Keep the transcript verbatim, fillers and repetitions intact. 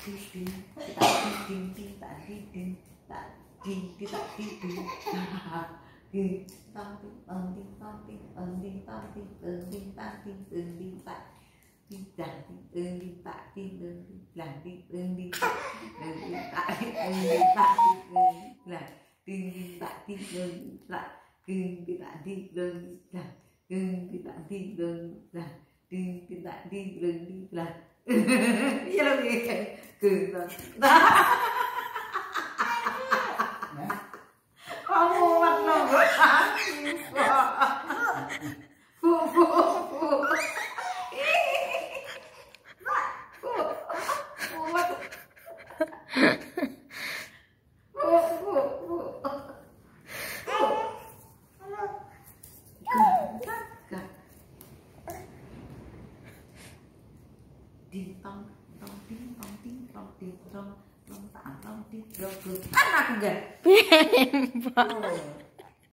Ding, tak ding, ding, tak ding, tak ding, tak ding, ding, tang ding, tang ding, tang ding, tang ding, tang ding, tang ding, tang ding, tang ding, tak ding, tang ding, tang ding, tak ding, tang ding, tang ding, tang ding, tak ding, tang ding, tak ding, ding, tak ding, ding, tak ding, tak ding, ding, tak ding, tak ding, ding, tak ding, tak ding, ding, tak iya lagi gitu. Kamu warna bu bu bu ding tong tong ding tong ding tong ding tong tong tong ding tong anak enggak